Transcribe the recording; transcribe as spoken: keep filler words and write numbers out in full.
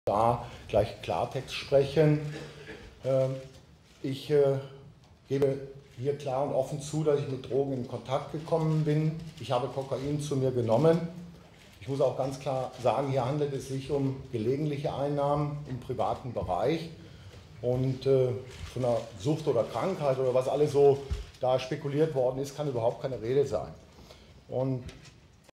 Da gleich Klartext sprechen. Ich gebe hier klar und offen zu, dass ich mit Drogen in Kontakt gekommen bin. Ich habe Kokain zu mir genommen. Ich muss auch ganz klar sagen, hier handelt es sich um gelegentliche Einnahmen im privaten Bereich. Und von einer Sucht oder Krankheit oder was alles so da spekuliert worden ist, kann überhaupt keine Rede sein. Und